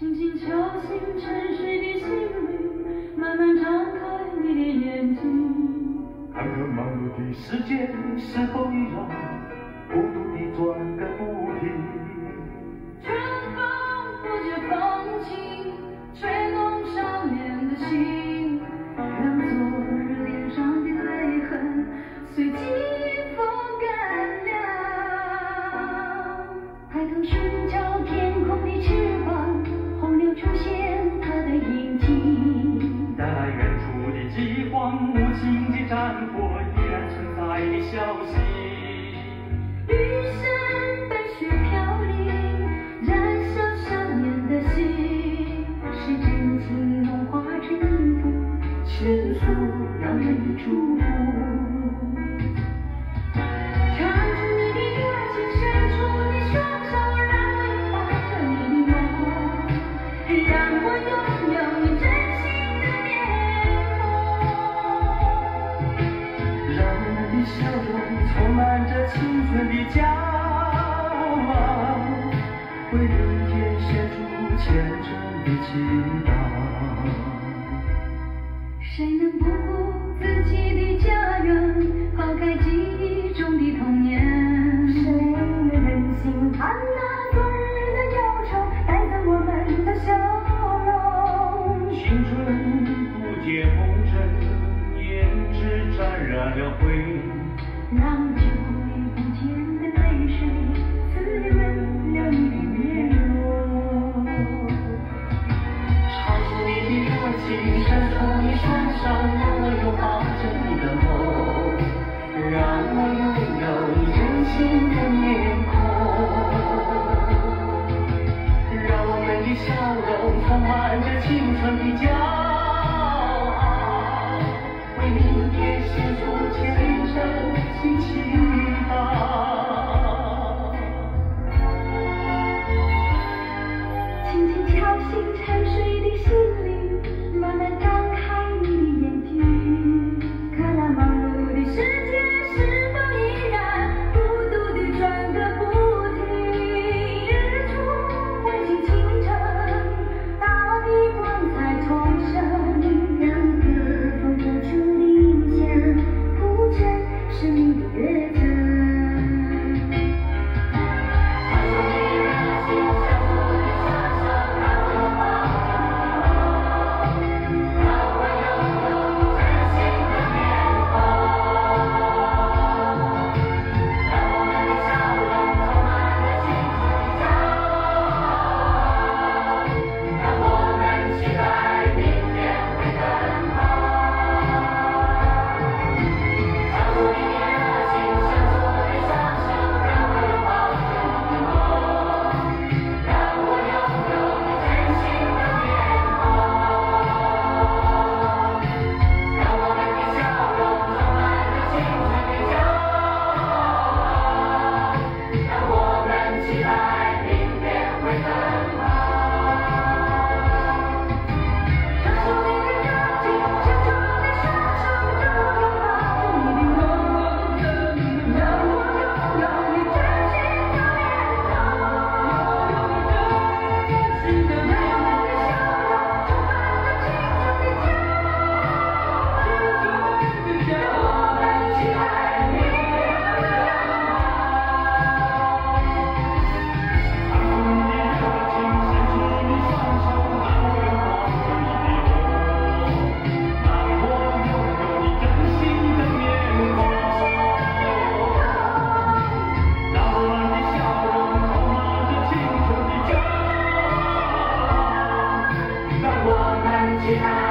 轻轻敲醒沉睡的心灵，慢慢张开你的眼睛， 看看忙碌的世界是否依然孤独地转个不停。 春风不解风情，吹动少年的心，让昨日脸上的泪痕随季风干了。抬头寻找天空的翅膀，候鸟出现它的影迹， 带来远处的饥荒，无情的战火依然存在的消息。 雨伞被雪飘零，燃烧少年的心，是真情融化成音符，倾诉遥远的祝福。唱出你的热情，伸出你双手，让我拥抱着你的梦，让我拥有你真心的面孔， 让我们的笑容充满着青春的骄傲，为明天献出虔诚的祈祷。 谁能不顾自己的家园，抛开记忆中的童年？谁能忍心看那昨日的忧愁带走我们的笑容？ 青春不解红尘，胭脂沾染了灰， 让久已不见的泪水滋润了你的面容。 唱出你的热情，伸出你双手，让我拥抱着你的梦，让我拥有你真心的面孔，让我们的笑容充满着青春的骄傲，为明天献出虔诚的祈祷。 轻轻敲醒沉睡的心灵，慢慢张开你的眼睛，看那忙碌的世界是否依然孤独地转个不停。日出唤醒清晨，大地光彩重生，让和风拂出林香，铺成生命的乐章。 期待。